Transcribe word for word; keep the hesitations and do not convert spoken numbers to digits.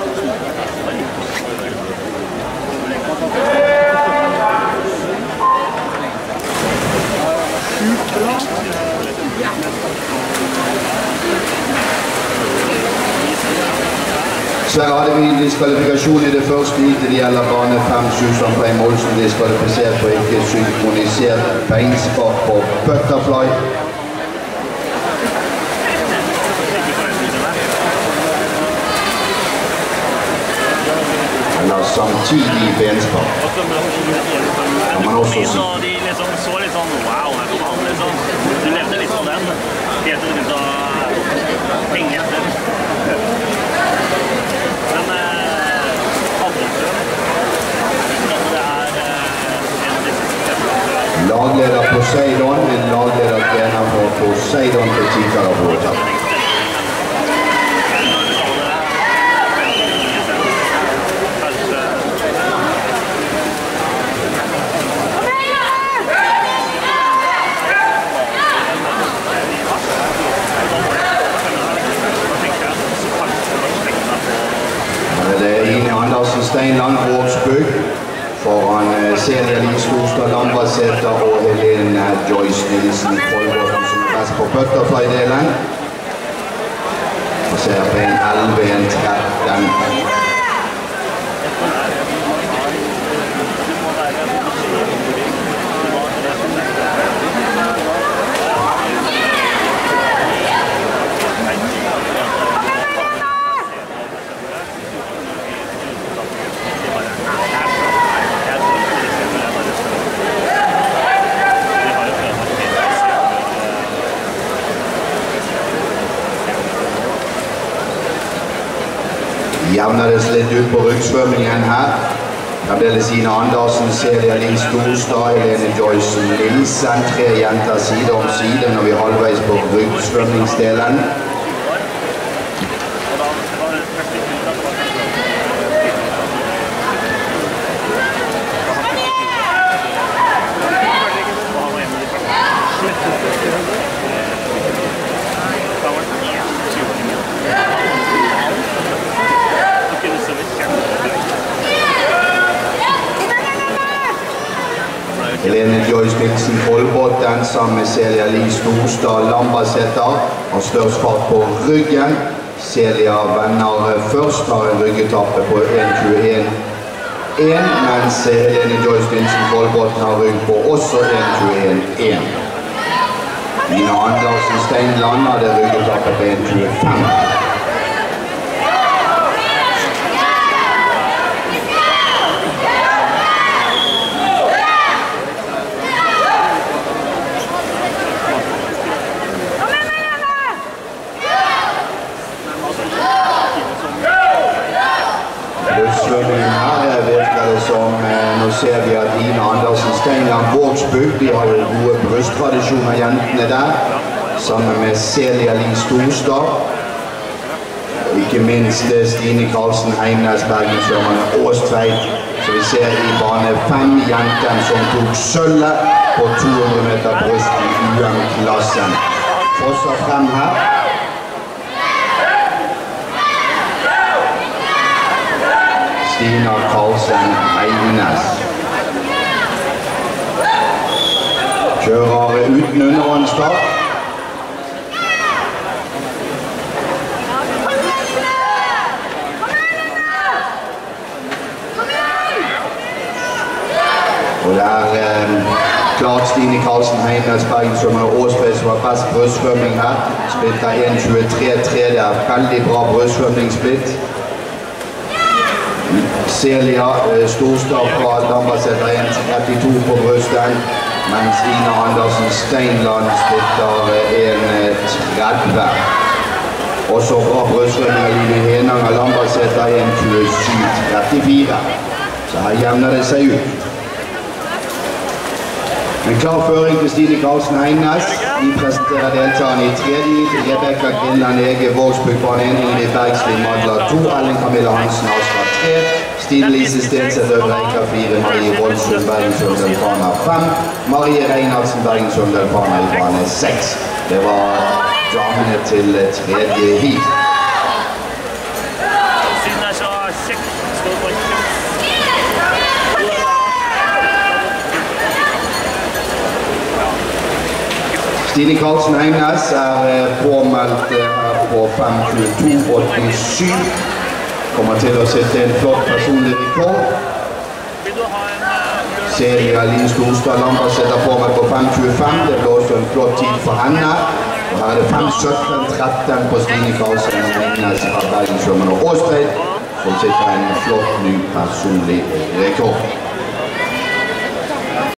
Så hadde vi diskvalifikasjon i det første heatet. Det gjelder bane fem. Susan Breim Olsen diskvalifisert på ikke synkronisert beinspark på butterfly. Eller samtidig benspark. Kan man også si. De liksom så litt sånn, wow, her kommer han liksom. Du levde litt sånn den. Helt til du begynte å henge etter. Men lagleder Poseidon, en lagleder trener for Poseidon til Tikara Båta. Det er Ine Andersen Steinland Vågsbygg foran Celia Lie Storstad Lambrasæter og Helene Joyce Nilsen Kolbotn som er best på butterfly-delen. Og ser på en elleve, en tretten. Jevnades litt ut på ryggsvømmingen her. Fremdeles Ine Andersen, Celia Lie Storstad, Helene Joyce Nilsen. Tre jenter side om side når vi er halvveis på ryggsvømmingsdelen. Helene Joyce Nilsen Kolbotn sammen med Celia Lie Storstad Lambrasæter har størst fart på ryggen. Celia vender først, har en ryggetappe på en tjueen én, mens Helene Joyce Nilsen Kolbotn har rygg på også en tjueen én. Ine Andersen Steinland hadde ryggetappe på en tjuefem. Nå ser vi at Ine Andersen Steinland Vågsbygg, de har jo gode brysttradisjoner, jentene der, sammen med Celia Lie Storstad. Ikke minst Stine Karlsen Heimnes, Bergensvømmerne Åstveit. Så vi ser i bane fem jenten som tok sølvet på to hundre meter bryst i U M-klassen. Fosser frem her. Stina Karlsen Heimnes. Kjører uten underhåndstart. Og det er eh, klart Stine Karlsen Heimnes, Bergensvømmerne Åstveit som har best brystsvømming her. Splitter en tjuetre tre, det er veldig bra brystsvømmingssplitt. Celia Storstad fra Lambrasæter en trettito på brysten, mens Ine Andersen Steinland splitter en tretti. Også bra brystsvømming av Line Henanger Lambrasæter en tjuesju trettifire. Så her jevner det seg ut. En klar føring til Stine Karlsen Heimnes. Vi presenterer deltakerne i tredje heat. Rebecca Grinland Ege Vågsbygg bane én, Ingrid Bergsli Madla to, Ellen Camilla Hansen Astra tre, Stine Lise Stenseth Øvreika fire, Marie Voldsund Bergensund Delfana fem, Marie Reinhardsen Bergensund Delfana i bane seks. Det var damene til tredje heat. Siden det er så Stine Karlsen Heimnes er påmeldt her på fem tjueto åttisju. Kommer til å sitte en flott personlig rekord. Celia Lien Storstad Lambert sitter påmeldt på fem tjuefem. Det blir også en flott tid for henne. Og her er det fem sytten tretten på Stine Karlsen Heimnes fra Bergen Sjømann og Åstred, som sitter en flott ny personlig rekord.